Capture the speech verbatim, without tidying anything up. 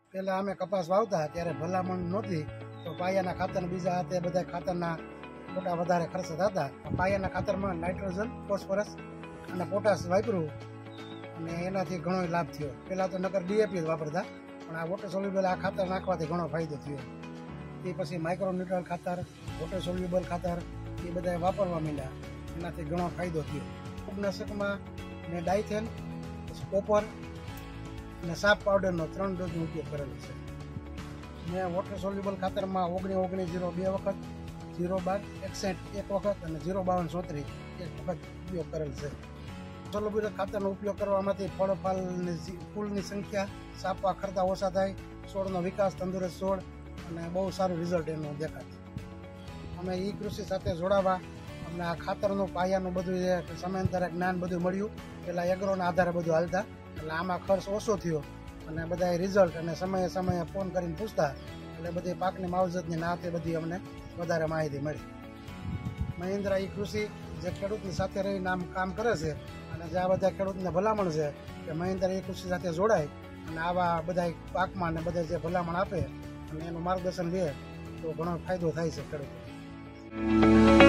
પહેલાં અમે કપાસ વાવતા ત્યારે ભલામણ નહોતી, તો પાયાના ખાતર બીજા હાથે બધા ખાતરના ખોટા વધારે ખર્ચ થતા. પાયાના ખાતરમાં નાઇટ્રોજન, ફોસ્ફરસ અને પોટાશ વાપર્યું અને એનાથી ઘણો લાભ થયો. પહેલાં તો નકર ડીએપી જ વાપરતા, પણ આ વોટર સોલ્યુબલ આ ખાતર નાખવાથી ઘણો ફાયદો થયો. એ પછી માઇક્રો ન્યુટ્રલ ખાતર, વોટર સોલ્યુબલ ખાતર એ બધા વાપરવા માંડ્યા, એનાથી ઘણો ફાયદો થયો. ફૂગનાશકમાં મેં ડાયથેન, કોપર અને સાપ પાવડરનો ત્રણ ડોઝનો ઉપયોગ કરેલો છે. મેં વોટર સોલ્યુબલ ખાતરમાં ઓગણી ઓગણી જીરો બે વખત, જીરો બાર એકસઠ એક વખત અને જીરો બાવન ચોત્રીસ એક વખત ઉપયોગ કરેલ છે. સોલ્યુબલ ખાતરનો ઉપયોગ કરવામાંથી ફળ ફાલની ફૂલની સંખ્યા સાપવા ખરતા ઓછા થાય, છોડનો વિકાસ, તંદુરસ્ત છોડ અને બહુ સારું રિઝલ્ટ એનું દેખાય. અમે ઈ કૃષિ સાથે જોડાવા અમને આ ખાતરનું પાયાનું બધું સમયાંતરે જ્ઞાન બધું મળ્યું. પેલા એગ્રોના આધારે બધું હાલતા, એટલે આમાં ખર્ચ ઓછો થયો અને બધા રિઝલ્ટ અને સમયે સમયે ફોન કરીને પૂછતા, એટલે બધી પાકની માવજતની નાતે બધી અમને વધારે માહિતી મળી. મહિન્દ્રા ઈ કૃષિ જે ખેડૂતની સાથે રહીને આમ કામ કરે છે અને જે આ બધા ખેડૂતને ભલામણ છે કે મહિન્દ્રા ઈ કૃષિ સાથે જોડાય અને આવા બધા પાકમાં ને બધા જે ભલામણ આપે અને એનું માર્ગદર્શન લે તો ઘણો ફાયદો થાય છે ખેડૂતો.